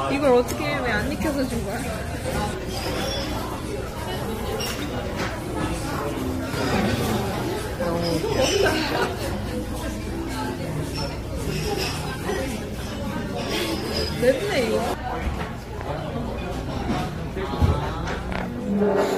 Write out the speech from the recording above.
이걸 어떻게 왜 안 익혀서 준 거야? 너무 웃겨. 맵네 이거.